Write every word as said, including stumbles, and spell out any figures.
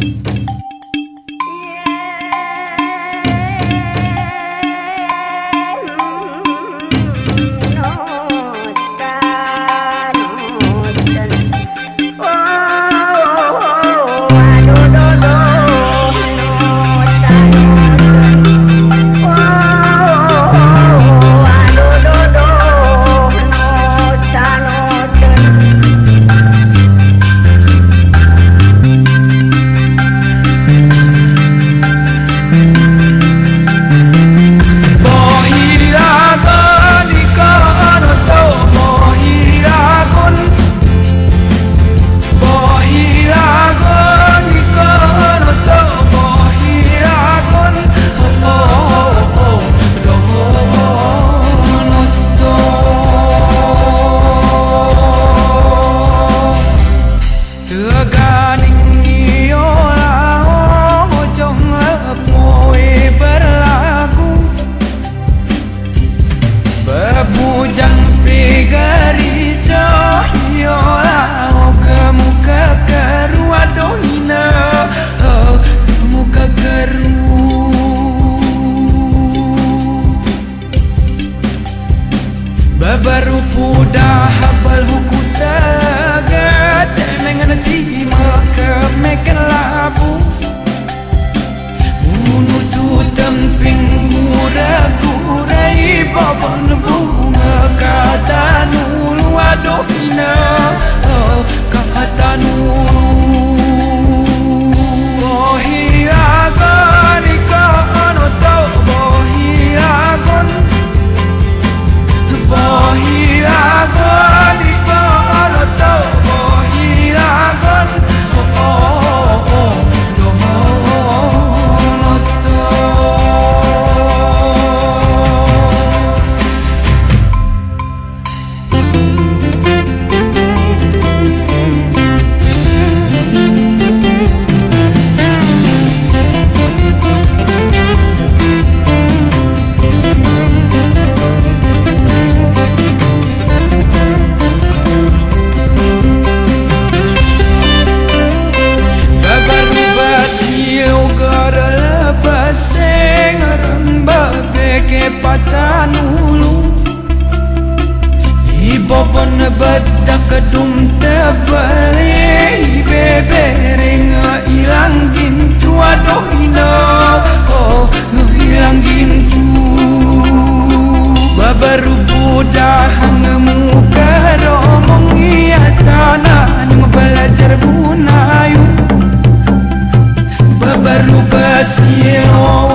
Baru pudah habal huku tagad dengan ti maka mekan labu menuju temping gura-gurai babon bunga kata nulu adohina kata nulu bohiragon ikon atau bohiragon bohiragon ikon atau bohiragon oh oh oh patanulu ibobon bedak kedum tebali bebering ilang gincu aduh ina oh ngilang gincu babaru budah ngemuka domong iya tanah yang belajar bunayu babaru basio